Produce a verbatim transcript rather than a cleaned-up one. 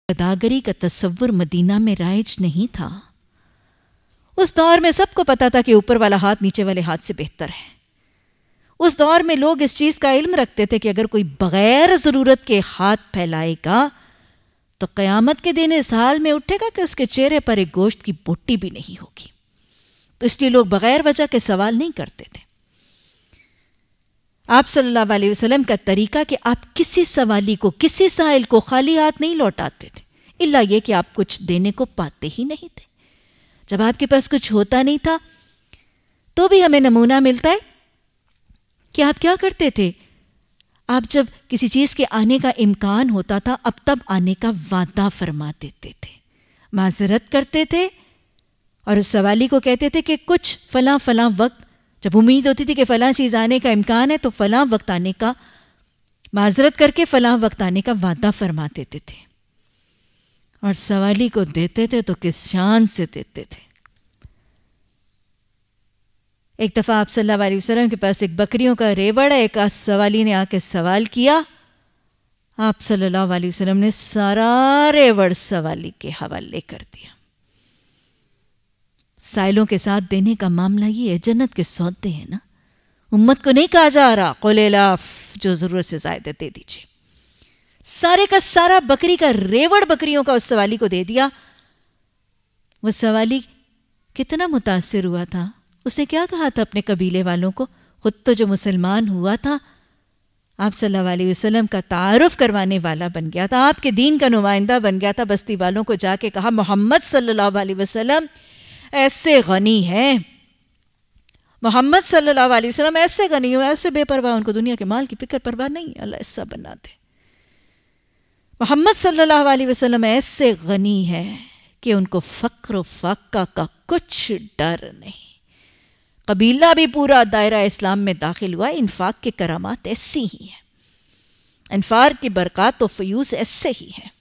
اداگری کا تصور مدینہ میں رائج نہیں تھا۔ اس دور میں سب کو پتا تھا کہ اوپر والا ہاتھ نیچے والے ہاتھ سے بہتر ہے۔ اس دور میں لوگ اس چیز کا علم رکھتے تھے کہ اگر کوئی بغیر ضرورت کے ہاتھ پھیلائے گا تو قیامت کے دن اس حال میں اٹھے گا کہ اس کے چہرے پر ایک گوشت کی بوٹی بھی نہیں ہوگی۔ تو اس لیے لوگ بغیر وجہ کے سوال نہیں کرتے تھے۔ آپ صلی اللہ علیہ وسلم کا طریقہ کہ آپ کسی سوالی کو، کسی سائل کو خالی ہاتھ نہیں لوٹاتے تھے، الا یہ کہ آپ کچھ دینے کو پاتے ہی نہیں تھے۔ جب آپ کے پاس کچھ ہوتا نہیں تھا تو بھی ہمیں نمونہ ملتا ہے کہ آپ کیا کرتے تھے۔ آپ جب کسی چیز کے آنے کا امکان ہوتا تھا اب تب آنے کا وعدہ فرما دیتے تھے، معذرت کرتے تھے اور اس سوالی کو کہتے تھے کہ کچھ فلاں فلاں وقت، جب امید ہوتی تھی کہ فلاں چیز آنے کا امکان ہے تو فلاں وقت آنے کا، معذرت کر کے فلاں وقت آنے کا وعدہ فرما دیتے تھے، اور سوالی کو دیتے تھے تو کس شان سے دیتے تھے۔ ایک دفعہ آپ صلی اللہ علیہ وسلم کے پاس ایک بکریوں کا ریوڑ ہے، ایک سوالی نے آ کے سوال کیا، آپ صلی اللہ علیہ وسلم نے سارا ریوڑ سوالی کے حوالے کر دیا۔ سائلوں کے ساتھ دینے کا معاملہ یہ ہے، جنت کے سودے ہیں نا، امت کو نہیں کہا جا رہا قل الاف جو ضرورت سے زائد دے دیجیے، سارے کا سارا بکری کا ریوڑ بکریوں کا اس سوالی کو دے دیا۔ وہ سوالی کتنا متاثر ہوا تھا، اس نے کیا کہا تھا اپنے قبیلے والوں کو، خود تو جو مسلمان ہوا تھا، آپ صلی اللہ علیہ وسلم کا تعارف کروانے والا بن گیا تھا، آپ کے دین کا نمائندہ بن گیا تھا، بستی والوں کو جا کے کہا محمد صلی اللہ علیہ وسلم ایسے غنی ہیں، محمد صلی اللہ علیہ وسلم ایسے غنی ہو، ایسے بے پرواہ، ان کو دنیا کے مال کی فکر پرواہ نہیں، اللہ ایسا بنا دے۔ محمد صلی اللہ علیہ وسلم ایسے غنی ہے کہ ان کو فقر و فاقہ کا کچھ ڈر نہیں۔ قبیلہ بھی پورا دائرہ اسلام میں داخل ہوا، انفاق کے کرامات ایسی ہی ہیں، انفاق کی برکات و فیوز ایسے ہی ہیں۔